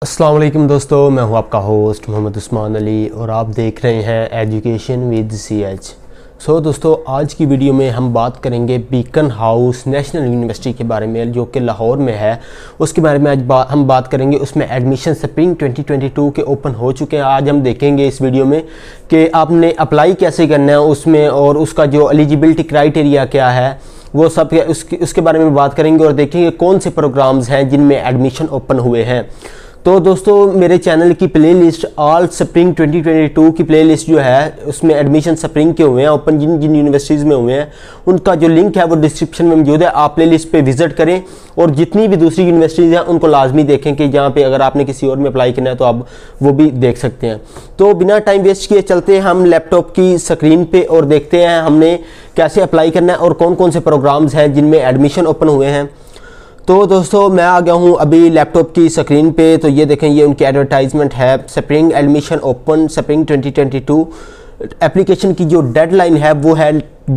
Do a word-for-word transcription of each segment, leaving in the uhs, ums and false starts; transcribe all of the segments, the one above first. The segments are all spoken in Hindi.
अस्सलाम वालेकुम दोस्तों, मैं हूं आपका होस्ट मोहम्मद उस्मान अली और आप देख रहे हैं education with C H. So दोस्तों, आज की वीडियो में हम बात करेंगे बीकन हाउस नेशनल यूनिवर्सिटी के बारे में जो कि लाहौर में है। उसके बारे में आज बा, हम बात करेंगे। उसमें admission spring twenty twenty two के ओपन हो चुके हैं। आज हम देखेंगे इस वीडियो में कि आपने अप्लाई कैसे करना है उसमें, और उसका जो एलिजिबिलिटी क्राइटेरिया क्या है वो सब उसके उसके बारे में बात करेंगे और देखेंगे कौन से प्रोग्राम्स हैं जिनमें एडमिशन ओपन हुए हैं। तो दोस्तों, मेरे चैनल की playlist all spring twenty twenty two की प्लेलिस्ट जो है उसमें एडमिशन स्प्रिंग के हुए हैं ओपन जिन जिन यूनिवर्सिटीज़ में हुए हैं उनका जो लिंक है वो डिस्क्रिप्शन में मौजूद है। आप प्लेलिस्ट पे विजिट करें और जितनी भी दूसरी यूनिवर्सिटीज़ हैं उनको लाजमी देखें कि जहाँ पे अगर आपने किसी और में अप्लाई करना है तो आप वो भी देख सकते हैं। तो बिना टाइम वेस्ट किए चलते हैं हम लैपटॉप की स्क्रीन पे और देखते हैं हमने कैसे अप्लाई करना है और कौन कौन से प्रोग्राम्स हैं जिनमें एडमिशन ओपन हुए हैं। तो दोस्तों, मैं आ गया हूँ अभी लैपटॉप की स्क्रीन पे। तो ये देखें, ये उनकी एडवर्टाइजमेंट है। Spring admission open spring twenty twenty two application की जो डेडलाइन है वो है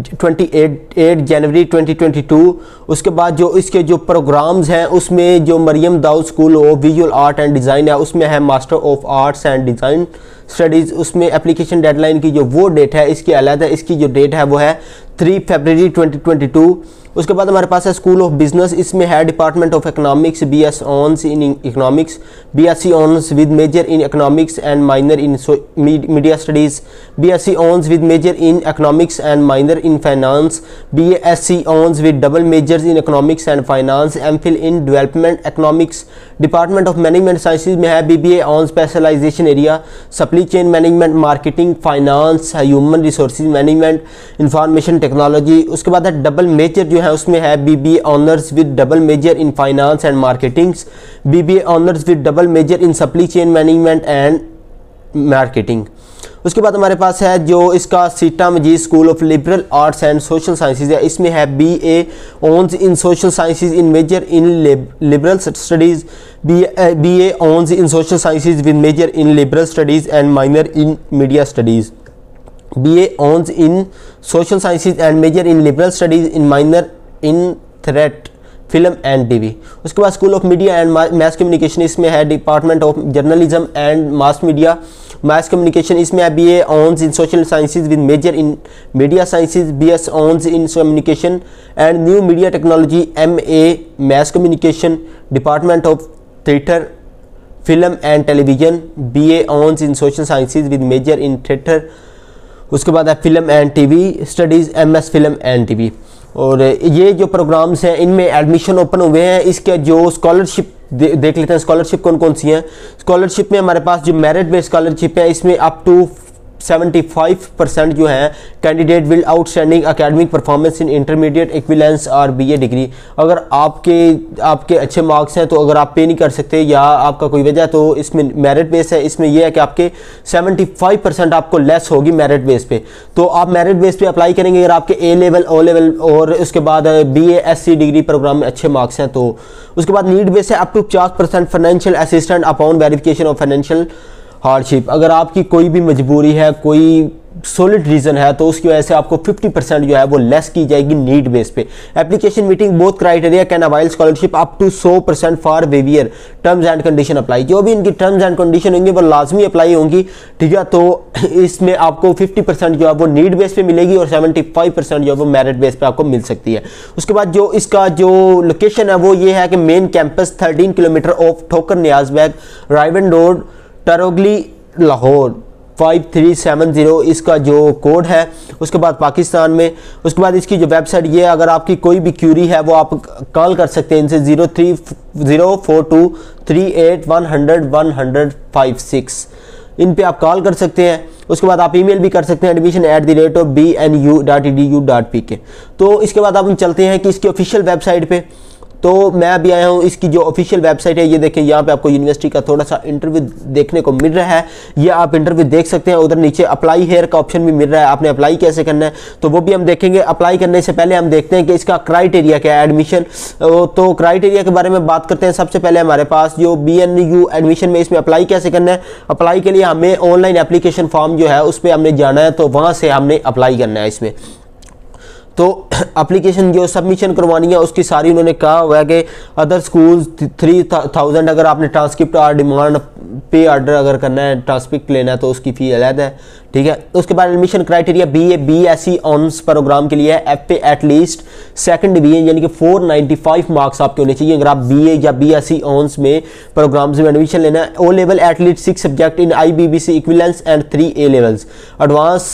अट्ठाईस जनवरी ट्वेंटी ट्वेंटी टू। उसके बाद जो इसके जो प्रोग्राम्स हैं उसमें जो Mariam Dawood school of visual art and design है उसमें है master of arts and design studies. उसमें एप्लीकेशन डेडलाइन की जो वो डेट है इसकी अलग है, इसकी जो डेट है वो है three February twenty twenty two. उसके बाद हमारे पास है स्कूल ऑफ बिजनेस। इसमें है department of economics, B S honours in economics, B S C honours with major in economics and minor in media studies, B S C honours with major in economics and minor in finance, B S C honours with double majors in economics and finance, M Phil in development economics. Department of management sciences में है B B A on specialisation area, supply chain management, marketing, finance, human resources management, information technology. उसके बाद है डबल मेजर जो है उसमें है BBA honours with double major in finance and marketings, BBA honours with double major in supply chain management and marketing. उसके बाद हमारे पास है जो इसका Sita Majid school of liberal arts and social sciences है। इसमें है B A honours in social sciences in major in liberal studies, B A honours in social sciences with major in liberal studies and minor in media studies, B A honours in social sciences and major in liberal studies in minor in theatre film and TV. उसके बाद school of media and mass communication. इसमें है department of journalism and mass media mass communication. इसमें है B A honours in social sciences with major in media sciences, B S honours in communication and new media technology, M A mass communication. Department of theatre film and television, B A honours in social sciences with major in theatre. उसके बाद है film and TV studies, M S film and TV. और ये जो प्रोग्राम्स हैं इनमें एडमिशन ओपन हुए हैं। इसके जो स्कॉलरशिप दे, देख लेते हैं स्कॉलरशिप कौन कौन सी हैं। स्कॉलरशिप में हमारे पास जो मेरिट बेस्ड स्कॉलरशिप है इसमें up to seventy five percent जो है candidate will outstanding academic performance in intermediate equivalence और बीए डिग्री। अगर आपके आपके अच्छे मार्क्स हैं तो अगर आप पे नहीं कर सकते या आपका कोई वजह तो इसमें मेरिट बेस है। इसमें यह है कि आपके सेवेंटी फाइव परसेंट आपको लेस होगी मेरिट बेस पे। तो आप मेरिट बेस पे अप्लाई करेंगे अगर आपके ए लेवल ओ लेवल और उसके बाद B A S C degree program में अच्छे मार्क्स हैं तो। उसके बाद नीड बेस है अप टू पचास percent financial assistant upon verification of financial hardship. अगर आपकी कोई भी मजबूरी है, कोई सॉलिड रीज़न है तो उसकी वजह से आपको फिफ्टी परसेंट जो है वो लेस की जाएगी नीड बेस पे। Application meeting both criteria can avail scholarship up to सौ percent for waiver, terms and condition apply. जो भी इनकी टर्म्स एंड कंडीशन होंगी वो लाजमी अप्लाई होंगी, ठीक है। तो इसमें आपको फिफ्टी परसेंट जो है वो नीड बेस पे मिलेगी और सेवेंटी फाइव परसेंट जो है वो मेरिट बेस पे आपको मिल सकती है। उसके बाद जो इसका जो लोकेशन है वो ये है कि main campus thirteen kilometre off Thokar Niaz Baig, Raiwind road, Tarogil, Lahore five three seven zero इसका जो कोड है। उसके बाद पाकिस्तान में। उसके बाद इसकी जो वेबसाइट ये, अगर आपकी कोई भी क्यूरी है वो आप कॉल कर सकते हैं इनसे zero three zero four two three eight one hundred one hundred five six, इन पे आप कॉल कर सकते हैं। उसके बाद आप ईमेल भी कर सकते हैं admission at the rate of B N U dot E D U dot P K. तो इसके बाद आप हम चलते हैं कि इसकी ऑफिशियल वेबसाइट पे। तो मैं अभी आया हूँ इसकी जो ऑफिशियल वेबसाइट है, ये देखें यहाँ पे आपको यूनिवर्सिटी का थोड़ा सा इंटरव्यू देखने को मिल रहा है। ये आप इंटरव्यू देख सकते हैं। उधर नीचे अप्लाई हेयर का ऑप्शन भी मिल रहा है, आपने अप्लाई कैसे करना है तो वो भी हम देखेंगे। अप्लाई करने से पहले हम देखते हैं कि इसका क्राइटेरिया क्या है एडमिशन। तो क्राइटेरिया के बारे में बात करते हैं। सबसे पहले हमारे पास जो बी एन यू एडमिशन में इसमें अप्लाई कैसे करना है। अप्लाई के लिए हमें ऑनलाइन एप्लीकेशन फॉर्म जो है उस पर हमने जाना है, तो वहाँ से हमने अप्लाई करना है इसमें। तो एप्लीकेशन जो सबमिशन करवानी है उसकी सारी उन्होंने कहा हुआ है कि अदर स्कूल्स थ्री थाउजेंड अगर आपने ट्रांसक्रिप्ट और डिमांड पे ऑर्डर अगर करना है, ट्रांसक्रिप्ट लेना है तो उसकी फ़ी अलग है, ठीक है। उसके बाद admission criteria B A B S C honours program के लिए है, एफ पे एटलीस्ट सेकंड डिवीजन यानी कि फोर नाइन्टी फाइव मार्क्स आपके होने चाहिए अगर आप बी ए या बी एस सी ऑनर्स में प्रोग्राम्स में एडमिशन लेना है। O level at least six subject in I B B C equivalence and three A levels. Advance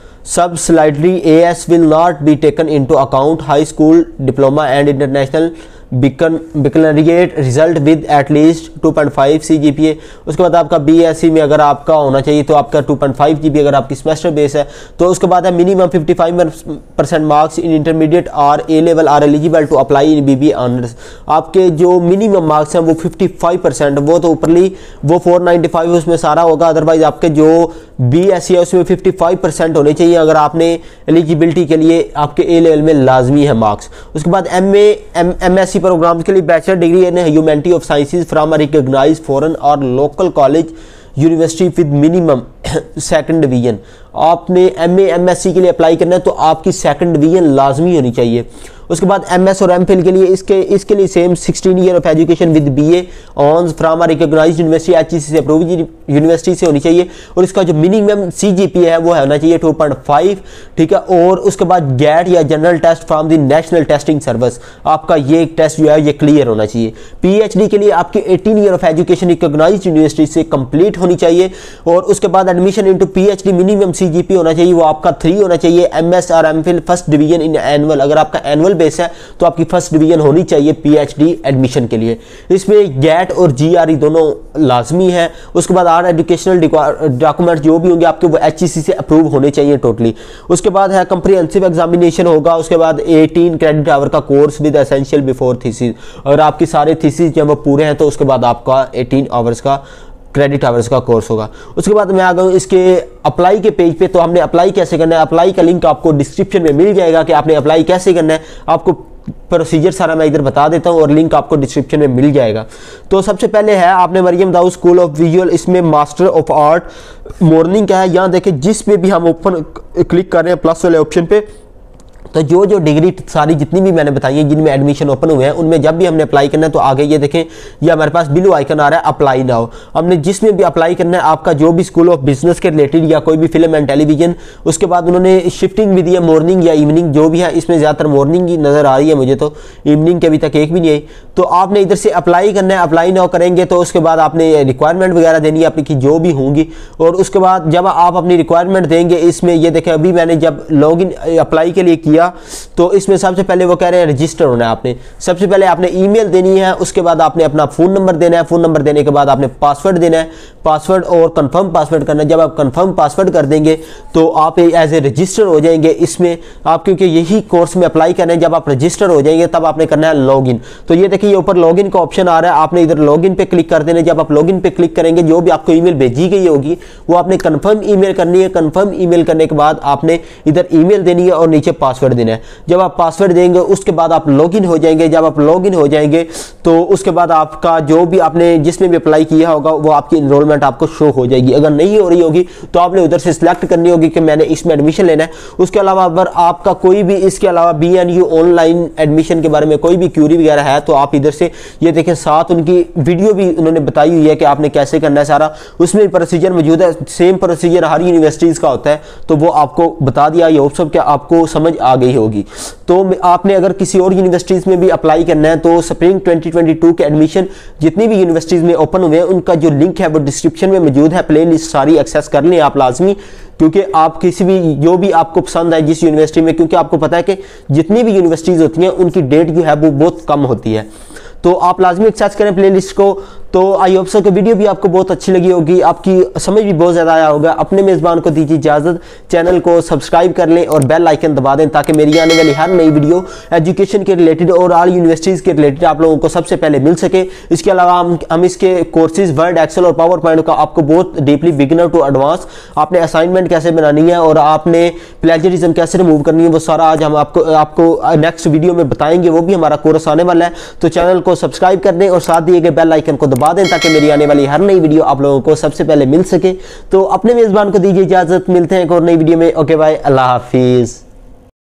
subsidiary A S will not be taken into account. High school diploma and international बिकन baccalaureate result with at least two point five C G P A. उसके बाद आपका बी एस सी में अगर आपका होना चाहिए तो आपका two point five G P अगर आपकी सेमेस्टर बेस है तो उसके बाद है minimum fifty five percent marks in intermediate और A level are eligible to apply in B B honours. आपके जो मिनिमम मार्क्स हैं वो फिफ्टी फाइव परसेंट, वो तो ऊपरली वो फोर नाइन्टी फाइव उसमें सारा होगा, अदरवाइज आपके जो बी एस सी है उसमें फिफ्टी फाइव परसेंट होने चाहिए अगर आपने एलिजिबिलिटी के लिए आपके ए लेवल में लाजमी है मार्क्स। उसके बाद M A M M S C programmes के लिए bachelor degree in humanity of sciences from a recognised foreign और local college university with minimum second division. आपने M A M S C के लिए अप्लाई करना है तो आपकी सेकंड डिवीजन लाजमी होनी चाहिए। उसके बाद एम एस और एम फिल के लिए इसके इसके लिए same sixteen year of education with B A honours from a recognised university H E C से अप्रूव्ड यूनिवर्सिटी से होनी चाहिए और इसका जो मिनिमम सी जी पी है वो होना चाहिए टू पॉइंट फाइव, ठीक है। और उसके बाद गैट या general test from the national testing service, आपका ये टेस्ट जो है ये क्लियर होना चाहिए। पी एच डी के लिए आपके eighteen year of education recognised university से कंप्लीट होनी चाहिए और उसके बाद admission into P H D minimum C G P होना चाहिए, वो आपका थ्री होना चाहिए। एम एस और M Phil first division in annual, अगर आपका एनुअल बेस है तो आपकी फर्स्ट डिवीजन होनी चाहिए पीएचडी एडमिशन के लिए। इसमें गैट और जीआरई दोनों लाजमी है। उसके बाद आर एजुकेशनल डॉक्यूमेंट जो भी होंगे आपके वो एचईसी से अप्रूव होने चाहिए टोटली। उसके बाद है कंप्रिहेंसिव एग्जामिनेशन होगा। उसके बाद एटीन क्रेडिट आवर का course with essential before thesis, और आपकी सारे थीसिस जब वो पूरे हैं तो उसके बाद आपका एटीन आवर्स का क्रेडिट आवर्स का कोर्स होगा। उसके बाद मैं आ गया इसके अप्लाई के पेज पे। तो हमने अप्लाई कैसे करना है, अप्लाई का लिंक आपको डिस्क्रिप्शन में मिल जाएगा कि आपने अप्लाई कैसे करना है। आपको प्रोसीजर सारा मैं इधर बता देता हूँ और लिंक आपको डिस्क्रिप्शन में मिल जाएगा। तो सबसे पहले है आपने Mariam Dawood school of visual, इसमें मास्टर ऑफ आर्ट मॉर्निंग का है। यहाँ देखें जिस पे भी हम ओपन क्लिक कर रहे हैं प्लस वाले ऑप्शन पे, तो जो जो डिग्री सारी जितनी भी मैंने बताई है जिनमें एडमिशन ओपन हुए हैं उनमें जब भी हमने अप्लाई करना है तो आगे ये देखें ये हमारे पास ब्लू आइकन आ रहा है अप्लाई नाउ। हमने जिसमें भी अप्लाई करना है आपका जो भी स्कूल ऑफ बिजनेस के रिलेटेड या कोई भी फिल्म एंड टेलीविजन, उसके बाद उन्होंने शिफ्टिंग भी दी है मॉर्निंग या इवनिंग जो भी है। इसमें ज़्यादातर मॉर्निंग ही नज़र आ रही है मुझे, तो इवनिंग के अभी तक एक भी नहीं आई। तो आपने इधर से अप्लाई करना है, अप्लाई नाउ करेंगे तो उसके बाद आपने रिक्वायरमेंट वगैरह देनी है आपकी जो भी होंगी। और उसके बाद जब आप अपनी रिक्वायरमेंट देंगे इसमें ये देखें अभी मैंने जब लॉग इन अप्लाई के लिए किया तो इसमें सबसे पहले वो कह रहे हैं रजिस्टर होना है। आपने सबसे पहले आपने ईमेल देनी है, उसके बाद आपने अपना फ़ोन नंबर देना है, फ़ोन नंबर देने के बाद आपने पासवर्ड देना है, पासवर्ड और कंफर्म पासवर्ड करना है। जब आप कंफर्म पासवर्ड कर देंगे तो आप एज ए रजिस्टर हो जाएंगे इसमें आप, क्योंकि यही कोर्स में अप्लाई करना है। जब आप रजिस्टर हो जाएंगे तब आपने करना है लॉगिन। तो ये देखिए ऊपर लॉगिन का ऑप्शन आ रहा है, आपने इधर लॉगिन पे क्लिक कर देना है। जब आप लॉगिन पे क्लिक करेंगे जो भी आपको ईमेल भेजी गई होगी वो आपने कंफर्म ईमेल करनी है। कंफर्म ईमेल करने के बाद आपने इधर ईमेल देनी है और नीचे पासवर्ड देना है। जब आप पासवर्ड देंगे उसके बाद आप लॉगिन हो जाएंगे। जब आप लॉगिन हो जाएंगे तो उसके बाद आपका जो भी आपने जिसमें भी अप्लाई किया होगा वो आपकी इनरोलमेंट आपको शो हो जाएगी। अगर नहीं हो रही होगी तो आपने उधर से सिलेक्ट करनी होगी कि मैंने इसमें एडमिशन लेना है। उसके अलावा अगर आपका कोई भी इसके अलावा B N U online admission के बारे में कोई भी क्यूरी वगैरह है तो आप इधर से ये देखें, साथ उनकी वीडियो भी उन्होंने बताई हुई है कि आपने कैसे करना है सारा, उसमें प्रोसीजर मौजूद है। सेम प्रोसीजर हर यूनिवर्सिटीज़ का होता है तो वो आपको बता दिया। ये होप सब क्या आपको समझ आ गई होगी। तो आपने अगर किसी और यूनिवर्सिटीज़ में भी अप्लाई करना है तो स्प्रिंग ट्वेंटी ट्वेंटी टू के एडमिशन जितनी भी यूनिवर्सिटीज़ में ओपन हुए हैं उनका जो लिंक है वो डिस्क्रिप्शन में मौजूद है। प्ले लिस्ट सारी एक्सेस कर लें आप लाजमी, क्योंकि आप किसी भी जो भी आपको पसंद है जिस यूनिवर्सिटी में, क्योंकि आपको पता है कि जितनी भी यूनिवर्सिटीज़ होती हैं उनकी डेट जो है वो बहुत कम होती है। तो आप लाजमी एक्सेस करें प्ले लिस्ट को। तो आई होप सो कि वीडियो भी आपको बहुत अच्छी लगी होगी, आपकी समझ भी बहुत ज़्यादा आया होगा। अपने मेज़बान को दीजिए इजाज़त, चैनल को सब्सक्राइब कर लें और बेल आइकन दबा दें ताकि मेरी आने वाली हर नई वीडियो एजुकेशन के रिलेटेड और ऑल यूनिवर्सिटीज़ के रिलेटेड आप लोगों को सबसे पहले मिल सके। इसके अलावा हम हम इसके कोर्सेज वर्ड, एक्सेल और पावर पॉइंट का आपको बहुत डीपली बिगिनर टू एडवांस आपने असाइनमेंट कैसे बनानी है और आपने प्लेजरिज्म कैसे रिमूव करनी है वो सारा आज हम आपको आपको नेक्स्ट वीडियो में बताएंगे। वो भी हमारा कोर्स आने वाला है। तो चैनल को सब्सक्राइब कर दें और साथ दिए गए बेल आइकन को दबा दें ताकि मेरी आने वाली हर नई वीडियो आप लोगों को सबसे पहले मिल सके। तो अपने मेज़बान को दीजिए इजाज़त, मिलते हैं एक और नई वीडियो में। ओके बाय, अल्लाह हाफिज़।